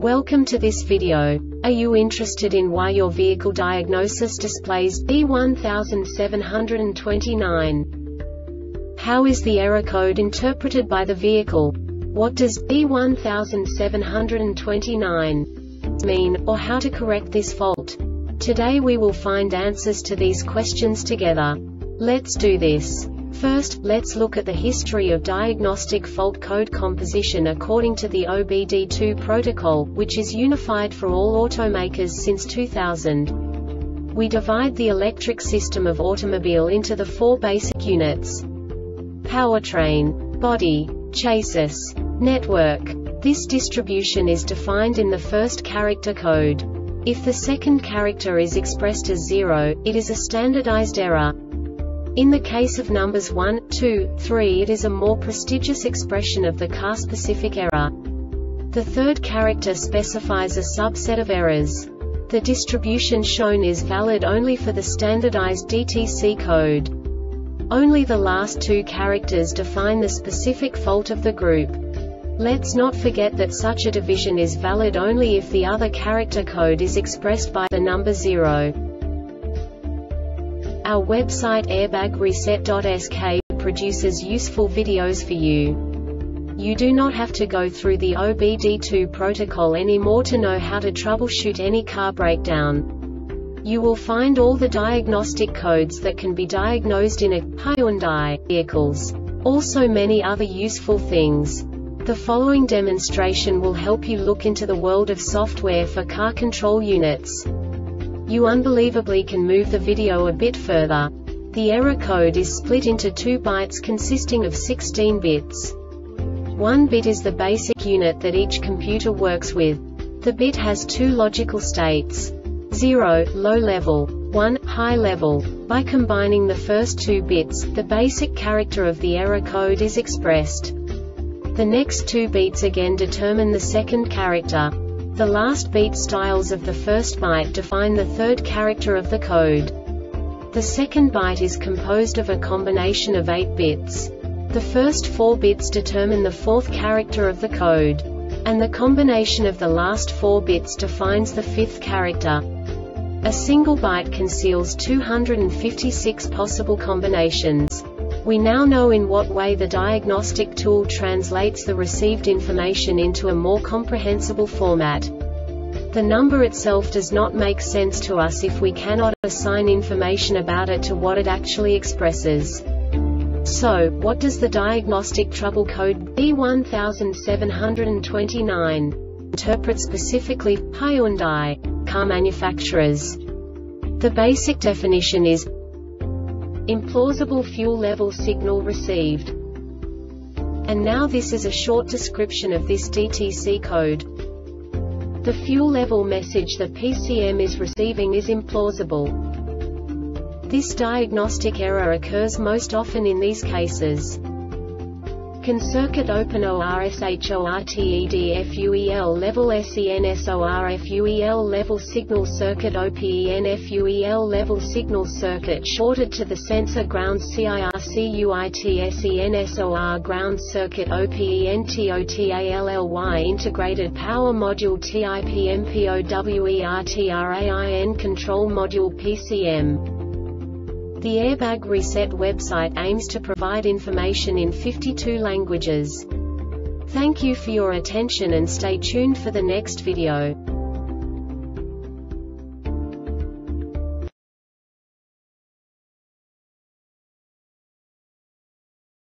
Welcome to this video. Are you interested in why your vehicle diagnosis displays B1729? How is the error code interpreted by the vehicle? What does B1729 mean, or how to correct this fault? Today we will find answers to these questions together. Let's do this. First, let's look at the history of diagnostic fault code composition according to the OBD2 protocol, which is unified for all automakers since 2000. We divide the electric system of automobile into the four basic units: powertrain, body, chassis, network. This distribution is defined in the first character code. If the second character is expressed as 0, it is a standardized error. In the case of numbers 1, 2, 3, it is a more prestigious expression of the car-specific error. The third character specifies a subset of errors. The distribution shown is valid only for the standardized DTC code. Only the last two characters define the specific fault of the group. Let's not forget that such a division is valid only if the other character code is expressed by the number 0. Our website airbagreset.sk produces useful videos for you. You do not have to go through the OBD2 protocol anymore to know how to troubleshoot any car breakdown. You will find all the diagnostic codes that can be diagnosed in a Hyundai vehicles. Also many other useful things. The following demonstration will help you look into the world of software for car control units. You unbelievably can move the video a bit further. The error code is split into 2 bytes consisting of 16 bits. 1 bit is the basic unit that each computer works with. The bit has 2 logical states: 0, low level, 1, high level. By combining the first 2 bits, the basic character of the error code is expressed. The next 2 beats again determine the second character. The last beat styles of the first byte define the third character of the code. The second byte is composed of a combination of 8 bits. The first 4 bits determine the fourth character of the code. And the combination of the last 4 bits defines the fifth character. A single byte conceals 256 possible combinations. We now know in what way the diagnostic tool translates the received information into a more comprehensible format. The number itself does not make sense to us if we cannot assign information about it to what it actually expresses. So, what does the diagnostic trouble code B1729 interpret specifically for Hyundai car manufacturers? The basic definition is implausible fuel level signal received. And now this is a short description of this DTC code. The fuel level message the PCM is receiving is implausible. This diagnostic error occurs most often in these cases: can circuit open ORSHORTEDFUEL level SENSORFUEL level signal circuit OPENFUEL level signal circuit shorted to the sensor ground CIRCUITSENSOR ground circuit OPENTOTALLY integrated power module TIPMPOWERTRAIN control module PCM. The Airbag Reset website aims to provide information in 52 languages. Thank you for your attention and stay tuned for the next video.